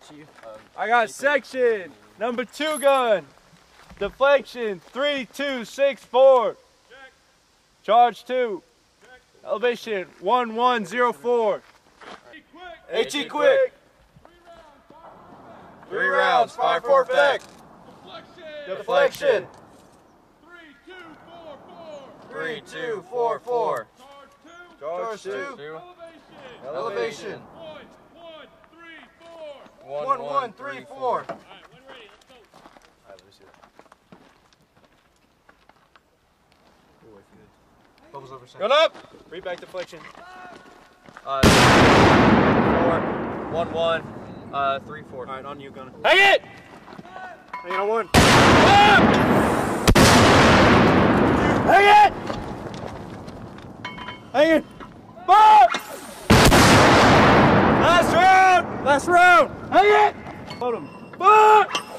I got section, number 2 gun. Deflection, 3264. Charge 2. Elevation, 1104. HE quick. 3 rounds, fire for effect. Deflection. 3244. Charge 2. Elevation. 1134. Bubbles over second. Gun up. Read back deflection. 4, 1, 1, 3, 4. Alright, on you, gunner. Hang it! Hang it on 1. Hang it! Hang it! Fire! Last round! Last round! Hang it! Hold him. Fire!